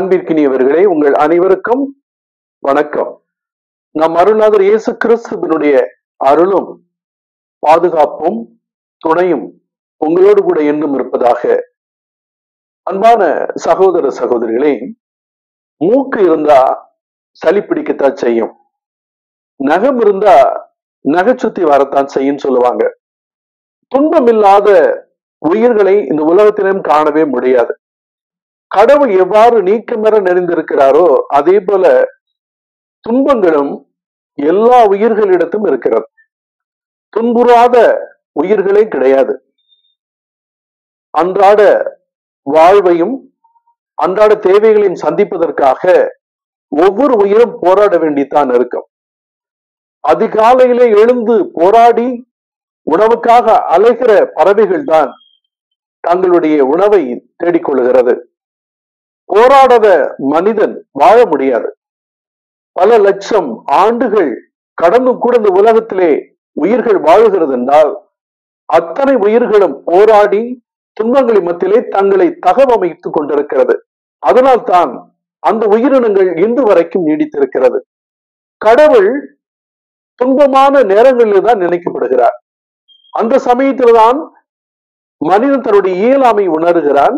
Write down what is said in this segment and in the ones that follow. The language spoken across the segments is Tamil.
அன்பிற்கினியவர்களே, உங்கள் அனைவருக்கும் வணக்கம். நம் அருள்நாதர் இயேசு கிறிஸ்துவினுடைய அருளும் பாதுகாப்பும் துணையும் உங்களோடு கூட என்றும் இருப்பதாக. அன்பான சகோதர சகோதரிகளே, மூக்கு இருந்தா சளி பிடிக்கத்தான் செய்யும், நகம் இருந்தா நகைச்சுத்தி வரத்தான் செய்யும் சொல்லுவாங்க. துன்பம் இல்லாத உயிர்களை இந்த உலகத்திலும் காணவே முடியாது. கடவுள் எவ்வாறு நீக்கமர நிறைந்திருக்கிறாரோ அதே போல துன்பங்களும் எல்லா உயிர்களிடத்தும் இருக்கிறது. துன்புறாத உயிர்களே கிடையாது. அன்றாட வாழ்வையும் அன்றாட தேவைகளையும் சந்திப்பதற்காக ஒவ்வொரு உயிரும் போராட வேண்டித்தான் இருக்கும். அதிகாலையிலே எழுந்து போராடி உணவுக்காக அலைகிற பறவைகள் தான் தங்களுடைய உணவை தேடிக்கொள்கிறது. போராடாத மனிதன் வாழ முடியாது. பல லட்சம் ஆண்டுகள் கடந்து கூட இந்த உலகத்திலே உயிர்கள் வாழுகிறது என்றால் அத்தனை உயிர்களும் போராடி துன்பங்களின் மத்தியிலே தங்களை தகவமைத்துக் கொண்டிருக்கிறது. அதனால் தான் அந்த உயிரினங்கள் இன்று வரைக்கும் நீடித்திருக்கிறது. கடவுள் துன்பமான நேரங்களில் தான் நினைக்கப்படுகிறார். அந்த சமயத்தில்தான் மனிதன் தன்னுடைய இயலாமை உணர்கிறான்,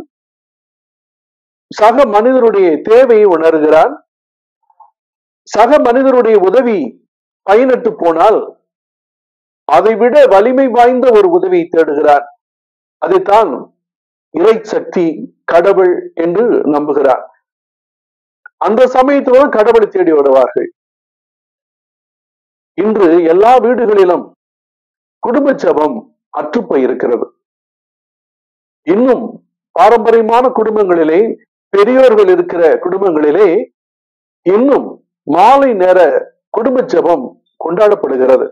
சக மனிதனுடைய தேவையை உணர்கிறான். சக மனிதனுடைய உதவி பயனற்று போனால் அதை விட வலிமை வாய்ந்த ஒரு உதவியை தேடுகிறான். அதைத்தான் இறை சக்தி கடவுள் என்று நம்புகிறான். அந்த சமயத்தில்தான் கடவுளை தேடி வருவார்கள். இன்று எல்லா வீடுகளிலும் குடும்ப ஜெபம் அற்றுப்போய் இருக்கிறது. இன்னும் பாரம்பரியமான குடும்பங்களிலே, பெரியோர்கள் இருக்கிற குடும்பங்களிலே இன்னும் மாலை நேர குடும்ப ஜெபம் கொண்டாடப்படுகிறது.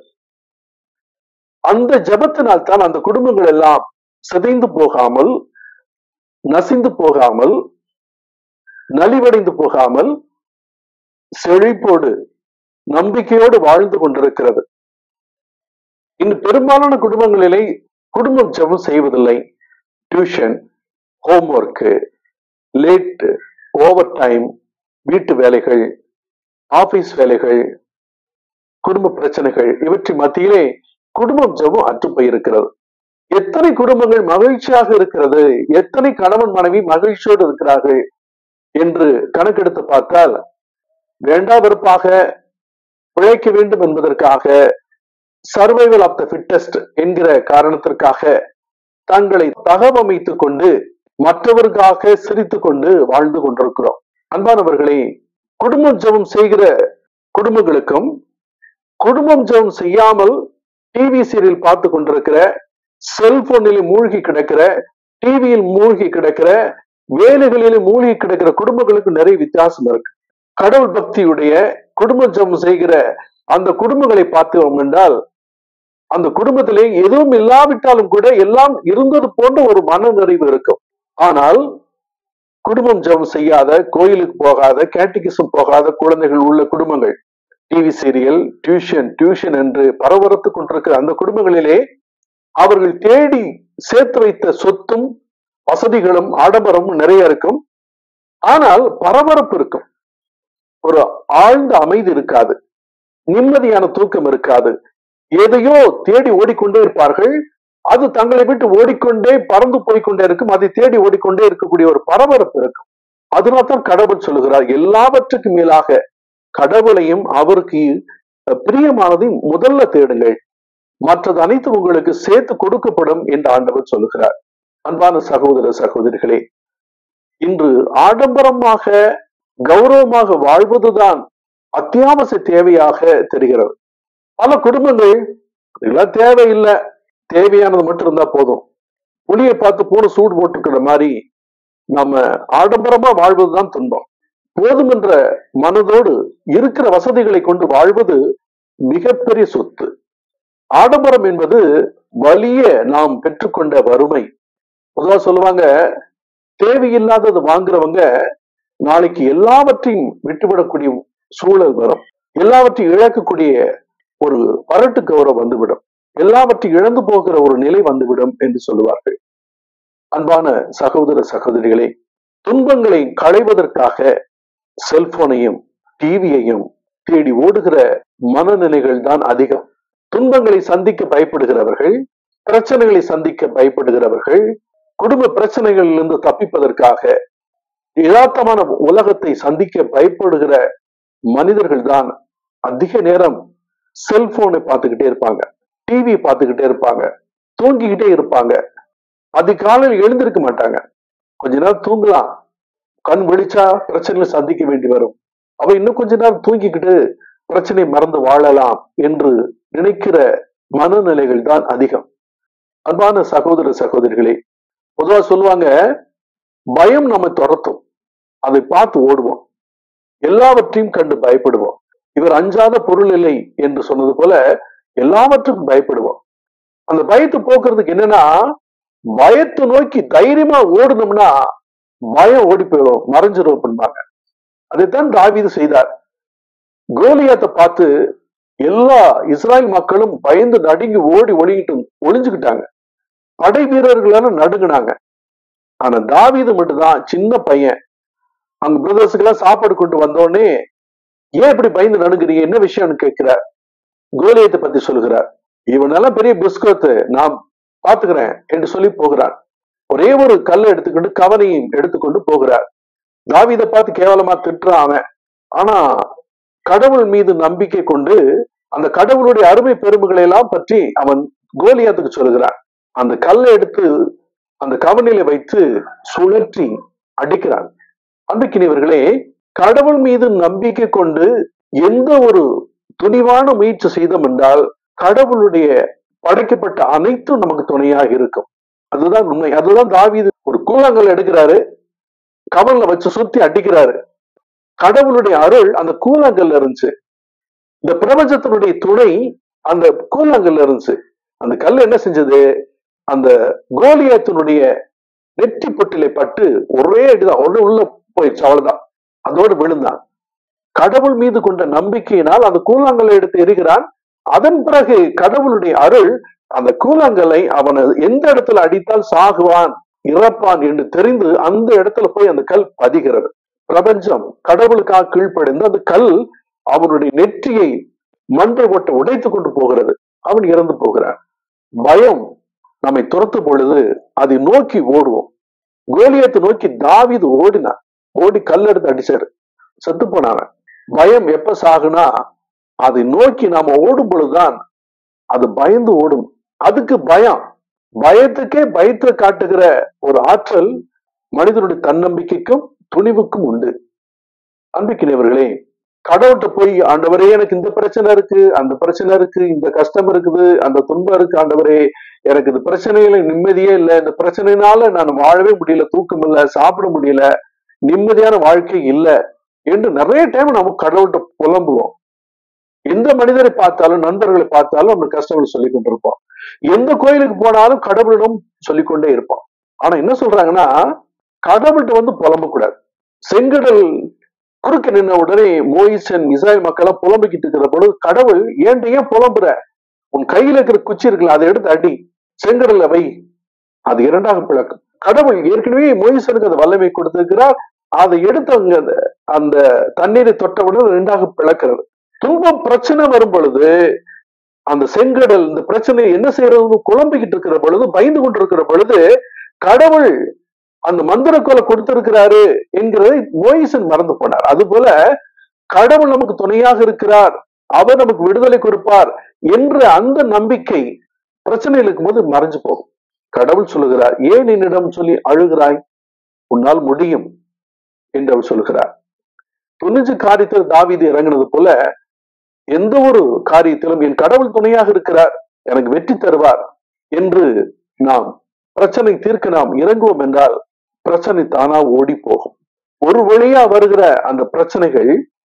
அந்த ஜெபத்தினால் தான் அந்த குடும்பங்கள் எல்லாம் சிதைந்து போகாமல், நசிந்து போகாமல், நலிவடைந்து போகாமல் செழிப்போடு நம்பிக்கையோடு வாழ்ந்து கொண்டிருக்கிறது. இன்று பெரும்பாலான குடும்பங்களிலே குடும்பம் ஜெபம் செய்வதில்லை. Tuition, homework, late over time, வீட்டு வேலைகள், ஆபீஸ் வேலைகள், குடும்ப பிரச்சனைகள், இவற்றின் மத்தியிலே குடும்பம் ஜெபம் அற்றுப்போய் இருக்கிறது. எத்தனை குடும்பங்கள் மகிழ்ச்சியாக இருக்கிறது, எத்தனை கணவன் மனைவி மகிழ்ச்சியோடு இருக்கிறார்கள் என்று கணக்கெடுத்து பார்த்தால் வேண்டா வெறுப்பாக பிழைக்க வேண்டும் என்பதற்காக, சர்வைவல் ஆஃப் த ஃபிட்டஸ்ட் என்கிற காரணத்திற்காக தங்களை தகவமைத்துக் கொண்டு மற்றவர்களுக்காக சிரித்துக் கொண்டு வாழ்ந்து கொண்டிருக்கிறோம். அன்பானவர்களே, குடும்பம் ஜெபம் செய்கிற குடும்பங்களுக்கும் குடும்பம் ஜெபம் செய்யாமல் டிவி சீரியல் பார்த்து கொண்டிருக்கிற, செல்போனில் மூழ்கி கிடக்கிற, டிவியில் மூழ்கி கிடக்கிற, வேலைகளில் மூழ்கி கிடக்கிற குடும்பங்களுக்கு நிறைய வித்தியாசம் இருக்கு. கடவுள் பக்தியுடைய குடும்ப ஜெபம் செய்கிற அந்த குடும்பங்களை பார்த்தோம் என்றால் அந்த குடும்பத்திலே எதுவும் இல்லாவிட்டாலும் கூட எல்லாம் இருந்தது போன்ற ஒரு மன நிறைவு இருக்கும். ஆனால் குடும்பம் ஜெபம் செய்யாத, கோயிலுக்கு போகாத, கேட்டிகிசம் போகாத குழந்தைகள் உள்ள குடும்பங்கள், டிவி சீரியல், டியூஷன் என்று பரபரத்து கொண்டிருக்கிற அந்த குடும்பங்களிலே அவர்கள் தேடி சேர்த்து வைத்த சொத்தும் வசதிகளும் ஆடம்பரமும் நிறைய இருக்கும். ஆனால் பரபரப்பு இருக்கும், ஒரு ஆழ்ந்த அமைதி இருக்காது, நிம்மதியான தூக்கம் இருக்காது. எதையோ தேடி ஓடிக்கொண்டே இருப்பார்கள். அது தங்களை விட்டு ஓடிக்கொண்டே பறந்து போய்கொண்டே இருக்கும். அதை தேடி ஓடிக்கொண்டே இருக்கக்கூடிய ஒரு பரபரப்பு இருக்கும். அதனால்தான் கடவுள் சொல்லுகிறார், எல்லாவற்றுக்கும் மேலாக கடவுளையும் அவருக்கு பிரியமானதையும் முதல்ல தேடுங்கள், மற்றது அனைத்து உங்களுக்கு சேர்த்து கொடுக்கப்படும் என்று ஆண்டவர் சொல்லுகிறார். அன்பான சகோதர சகோதரிகளே, இன்று ஆடம்பரமாக கௌரவமாக வாழ்வதுதான் அத்தியாவசிய தேவையாக தெரிகிறது. பல குடும்பங்கள் இதெல்லாம் தேவையில்லை, தேவையானது மட்டும் இருந்தா போதும், புளியை பார்த்து பூனை சூடு போட்டுக்கிற மாதிரி நம்ம ஆடம்பரமா வாழ்வதுதான் துன்பம். போதும் என்ற மனதோடு இருக்கிற வசதிகளை கொண்டு வாழ்வது மிகப்பெரிய சொத்து. ஆடம்பரம் என்பது வலிய நாம் பெற்றுக்கொண்ட வறுமை. பொதுவா சொல்லுவாங்க, தேவையில்லாதது வாங்குறவங்க நாளைக்கு எல்லாவற்றையும் விட்டுவிடக்கூடிய சூழல் வரும், எல்லாவற்றையும் இழக்கக்கூடிய ஒரு பரட்டு கௌரவம் வந்துவிடும், எல்லாவற்றையும் இழந்து போகிற ஒரு நிலை வந்துவிடும் என்று சொல்லுவார்கள். அன்பான சகோதர சகோதரிகளே, துன்பங்களை களைவதற்காக செல்போனையும் டிவியையும் தேடி ஓடுகிற மனநிலைகள் தான் அதிகம். துன்பங்களை சந்திக்க பயப்படுகிறவர்கள், பிரச்சனைகளை சந்திக்க பயப்படுகிறவர்கள், குடும்ப பிரச்சனைகளிலிருந்து தப்பிப்பதற்காக யதார்த்தமான உலகத்தை சந்திக்க பயப்படுகிற மனிதர்கள் தான் அதிக நேரம் செல்போனை பார்த்துக்கிட்டே இருப்பாங்க, டிவி பார்த்துக்கிட்டே இருப்பாங்க, தூங்கிக்கிட்டே இருப்பாங்க. அதிகாலையில் எழுந்திருக்க மாட்டாங்க. கொஞ்ச நேரம் தூங்கலாம், கண் விழிச்சா பிரச்சனைகளை சந்திக்க வேண்டி வரும். அவ இன்னும் கொஞ்ச நேரம் தூங்கிக்கிட்டு பிரச்சனை மறந்து வாழலாம் என்று நினைக்கிற மனநிலைகள் தான் அதிகம். அன்பான சகோதர சகோதரிகளே, பொதுவா சொல்லுவாங்க, பயம் நம்ம துரத்தும், அதை பார்த்து ஓடுவோம், எல்லாவற்றையும் கண்டு பயப்படுவோம். இவர் அஞ்சாத பொருள் இல்லை என்று சொன்னது போல எல்லாவற்றுக்கும் பயப்படுவோம். அந்த பயத்தை போக்குறதுக்கு என்னன்னா, பயத்தை நோக்கி தைரியமா ஓடணும்னா பயம் ஓடி போயிடும், மறைஞ்சிரும் அப்படின்பாங்க. அதைத்தான் தாவீது செய்தார். கோலியாத்தை பார்த்து எல்லா இஸ்ராயல் மக்களும் பயந்து நடுங்கி ஓடி ஒளிஞ்சுக்கிட்டாங்க. படை வீரர்களான நடுங்கினாங்க. ஆனா தாவீது மட்டும்தான் சின்ன பையன். அங்க பிரதர்ஸுக்கு எல்லாம் சாப்பாடு கொண்டு வந்தோடனே, ஏன் இப்படி பயந்து நடுங்குறீங்க, என்ன விஷயம்னு கேட்கிறார். கோலியத்தை பத்தி சொல்லுகிறார். இவனெல்லாம் பெரிய பிஸ்கோத்து, நான் பாத்துக்கிறேன் என்று சொல்லி போகிறார். ஒரே ஒரு கல்லை எடுத்துக்கிட்டு கவனையும் எடுத்துக்கொண்டு போகிறார். தாவீதை பார்த்து கேவலமா திட்டுறான் அவன். ஆனா கடவுள் மீது நம்பிக்கை கொண்டு அந்த கடவுளுடைய அருமை பெருமைகளை எல்லாம் பற்றி அவன் கோலியாத்துக்கு சொல்லுகிறான். அந்த கல்லை எடுத்து அந்த கவனில வைத்து சுழற்றி அடிக்கிறான். அன்பிக்கினியவர்களே, கடவுள் மீது நம்பிக்கை கொண்டு எந்த ஒரு துணிவான முயற்சி செய்தோம் என்றால் கடவுளுடைய படைக்கப்பட்ட அனைத்தும் நமக்கு துணையாக இருக்கும். அதுதான் உண்மை. அதுதான் தாவீது ஒரு கூழாங்கல் எடுக்கிறாரு, கவன்ல வச்சு சுத்தி அடிக்கிறாரு. கடவுளுடைய அருள் அந்த கூழாங்கல்ல இருந்துச்சு. இந்த பிரபஞ்சத்தினுடைய துணை அந்த கூழாங்கல்ல இருந்துச்சு. அந்த கல் என்ன செஞ்சது, அந்த கோலியாத்தினுடைய நெற்றி பொட்டிலை பட்டு ஒரே அடிதான், ஒண்ணு உள்ள போயிடுச்சு, அவ்வளவுதான், அதோடு விழுந்தான். கடவுள் மீது கொண்ட நம்பிக்கையினால் அந்த கூழாங்கல்லை எடுத்து எறிகிறான். அதன் பிறகு கடவுளுடைய அருள் அந்த கூழாங்கல்லை அவனை எந்த இடத்துல அடித்தால் சாகுவான் இறப்பான் என்று தெரிந்து அந்த இடத்துல போய் அந்த கல் பதிகிறது. பிரபஞ்சம் கடவுளுக்காக கீழ்ப்படைந்து அந்த கல் அவனுடைய நெற்றியை மண்டை ஓட்ட உடைத்து கொண்டு போகிறது. அவன் இறந்து போகிறான். பயம் நம்மை துரத்தும் பொழுது அதை நோக்கி ஓடுவோம். கோலியாத்தை நோக்கி தாவீது ஓடினான். ஓடி கல் எடுத்து அடிச்சாரு, செத்து போனான். பயம் எப்ப சாகுனா அதை நோக்கி நாம ஓடும் பொழுதுதான் அது பயந்து ஓடும். அதுக்கு பயத்துக்கே பயத்தை காட்டுகிற ஒரு ஆற்றல் மனிதனுடைய தன்னம்பிக்கைக்கும் துணிவுக்கும் உண்டு. அன்பிக்கினியவர்களே, கடவுள்கிட்ட போய், ஆண்டவரே எனக்கு இந்த பிரச்சனை இருக்கு, அந்த பிரச்சனை இருக்கு, இந்த கஷ்டம் இருக்குது, அந்த துன்பம் இருக்கு, ஆண்டவரே எனக்கு இந்த பிரச்சனையில நிம்மதியே இல்லை, இந்த பிரச்சனையினால நான் வாழவே முடியல, தூக்கம் இல்லை, சாப்பிட முடியல, நிம்மதியான வாழ்க்கை இல்லை என்று நிறைய டைம் நம்ம கடவுள்கிட்ட புலம்புவோம். எந்த மனிதரை பார்த்தாலும், நண்பர்களை பார்த்தாலும் நம்ம கஷ்டங்களை சொல்லிக் கொண்டிருப்போம். எந்த கோயிலுக்கு போனாலும் கடவுளிடம் சொல்லிக்கொண்டே இருப்போம். ஆனா என்ன சொல்றாங்கன்னா, கடவுள்கிட்ட புலம்ப கூடாது. செங்கடல் குறுக்க நின்ன உடனே மோயிசன் இஸ்ராயல் மக்களா புலம்பிக்கிட்டு இருக்கிற பொழுது கடவுள், ஏன் புலம்புற, உன் கையில இருக்கிற குச்சி இருக்குல்ல, அதை எடுத்து அடி, செங்கடல்ல வை, அது இரண்டாக பிளக்கும். கடவுள் ஏற்கனவே மோயிசனுக்கு அந்த வல்லமை கொடுத்திருக்கிறார். அதை எடுத்து அந்த தண்ணீரை தொட்டவுடன் இரண்டாக பிளக்கிறது. துன்பம் பிரச்சனை வரும் பொழுது அந்த செங்கடல் இந்த பிரச்சனை என்ன செய்யறதுன்னு குழம்பிக்கிட்டு இருக்கிற பொழுது, பயந்து கொண்டிருக்கிற பொழுது கடவுள் அந்த மந்திரக்கோலை கொடுத்திருக்கிறாரு என்கிறதை மோயிசன் மறந்து போனார். அது போல கடவுள் நமக்கு துணையாக இருக்கிறார், அவர் நமக்கு விடுதலை கொடுப்பார் என்ற அந்த நம்பிக்கை பிரச்சனையில் இருக்கும் போது மறைஞ்சு போகும். கடவுள் சொல்லுகிறார், ஏன் என்னிடம் சொல்லி அழுகிறாய், உன்னால் முடியும் என்று அவர் சொல்லுகிறார். துணிஞ்சு காரியத்தில் தாவீது இறங்கினது போல எந்த ஒரு காரியத்திலும் என் கடவுள் துணையாக இருக்கிறார், எனக்கு வெற்றி தருவார் என்று நாம் பிரச்சனை தீர்க்க நாம் இறங்குவோம் என்றால் பிரச்சனை தானா ஓடி போகும். ஒரு வழியா வருகிற அந்த பிரச்சனைகள்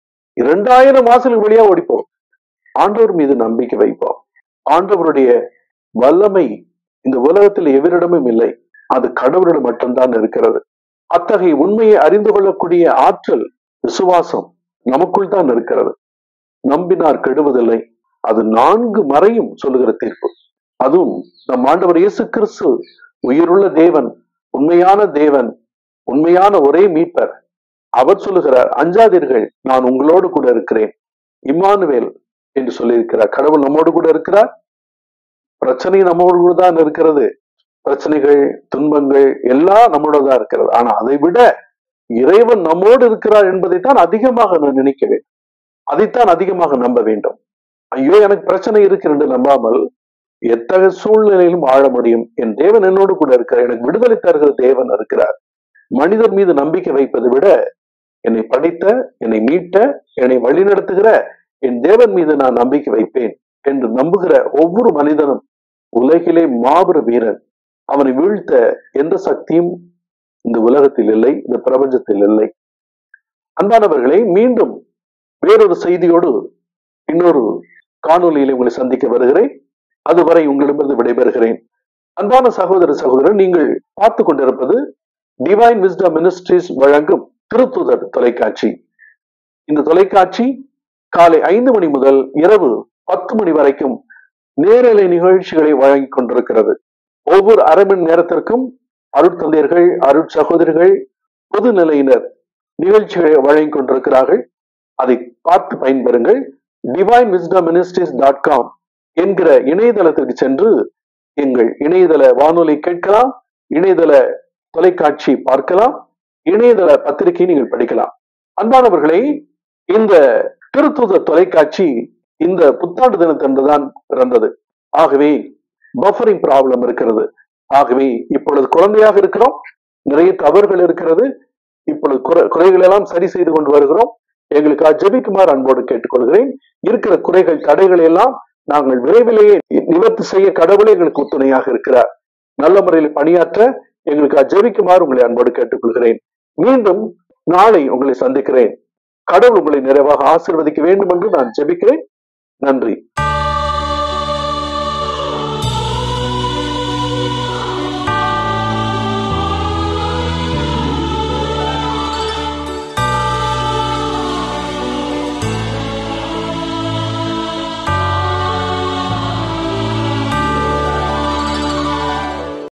2000 வாசல் வழியா ஓடி போகும். ஆண்டவர் மீது நம்பிக்கை வைப்போம். ஆண்டவருடைய வல்லமை இந்த உலகத்தில் எவரிடமும் இல்லை, அது கடவுளிடம் மட்டும்தான் இருக்கிறது. அத்தகைய உண்மையை அறிந்து கொள்ளக்கூடிய ஆற்றல், விசுவாசம் நமக்குள் தான் இருக்கிறது. நம்பினார் கெடுவதில்லை, அது 4 மறையும் சொல்லுகிற தீர்ப்பு. அதுவும் நம் ஆண்டவர் இயேசு கிறிஸ்து உயிருள்ள தேவன், உண்மையான தேவன், உண்மையான ஒரே மீட்பர். அவர் சொல்லுகிறார், அஞ்சாதீர்கள், நான் உங்களோடு கூட இருக்கிறேன். இம்மானுவேல் என்று சொல்லியிருக்கிறார். கடவுள் நம்மோடு கூட இருக்கிறார். பிரச்சனை நம்மோடு கூட தான் இருக்கிறது. பிரச்சனைகள், துன்பங்கள் எல்லாம் நம்மோட தான் இருக்கிறது. ஆனா அதை விட இறைவன் நம்மோடு இருக்கிறார் என்பதைத்தான் அதிகமாக நான் நினைக்க வேண்டும். அதைத்தான் அதிகமாக நம்ப வேண்டும். ஐயோ எனக்கு பிரச்சனை இருக்கு என்று நம்பாமல் எத்தகைய சூழ்நிலையிலும் வாழ முடியும். என் தேவன் என்னோடு கூட இருக்கிறார். எனக்கு விடுதலை தருகிற தேவன் இருக்கிறார். மனிதர் மீது நம்பிக்கை வைப்பதை விட என்னை படைத்த, என்னை மீட்ட, என்னை வழிநடத்துகிற என் தேவன் மீது நான் நம்பிக்கை வைப்பேன் என்று நம்புகிற ஒவ்வொரு மனிதனும் உலகிலே மாபெரும் வீரன். அவனை வீழ்த்த எந்த சக்தியும் இந்த உலகத்தில் இல்லை, இந்த பிரபஞ்சத்தில் இல்லை. அன்பானவர்களை, மீண்டும் வேறொரு செய்தியோடு இன்னொரு காணொலியிலே உங்களை சந்திக்க வருகிறேன். அதுவரை உங்களிடமிருந்து விடைபெறுகிறேன். அன்பான சகோதர சகோதரர், நீங்கள் பார்த்து கொண்டிருப்பது டிவைன் விஸ்டம் மினிஸ்ட்ரிஸ் வழங்கும் திருத்துதர் தொலைக்காட்சி. இந்த தொலைக்காட்சி காலை 5 மணி முதல் இரவு 10 மணி வரைக்கும் நேரலை நிகழ்ச்சிகளை வழங்கிக் கொண்டிருக்கிறது. ஒவ்வொரு அரை மணி நேரத்திற்கும் அருட்தந்தையர்கள், அருட்சகோதரிகள், பொதுநிலையினர் நிகழ்ச்சிகளை வழங்கிக் கொண்டிருக்கிறார்கள். அதை பார்த்து பயன்பெறுங்கள். divinewisdomministries.com என்கிற இணையதளத்திற்கு சென்று எங்கள் இணையதள வானொலி கேட்கலாம், இணையதள தொலைக்காட்சி பார்க்கலாம், இணையதள பத்திரிகை நீங்கள் படிக்கலாம். அன்பானவர்களை, இந்த திருத்துத தொலைக்காட்சி இந்த புத்தாண்டு தினத்தன்றுதான் பிறந்தது. ஆகவே பஃபரிங் ப்ராப்ளம் இருக்கிறது. ஆகவே இப்பொழுது குழந்தையாக இருக்கிறோம், நிறைய தவறுகள் இருக்கிறது. இப்பொழுது குறைகள் எல்லாம் சரி செய்து கொண்டு வருகிறோம். எங்களுக்கு ஜெபிக்குமாறு அன்போடு கேட்டுக்கொள்கிறேன். இருக்கிற குறைகள், தடைகள் எல்லாம் நாங்கள் விரைவிலேயே நிவர்த்தி செய்ய கடவுளே எங்களுக்கு துணையாக இருக்கிறார். நல்ல முறையில் பணியாற்ற எங்களுக்கு ஜெபிக்குமாறு உங்களை அன்போடு கேட்டுக்கொள்கிறேன். மீண்டும் நாளை உங்களை சந்திக்கிறேன். கடவுள் உங்களை நிறைவாக ஆசீர்வதிக்க வேண்டும் என்று நான் ஜெபிக்கிறேன். நன்றி.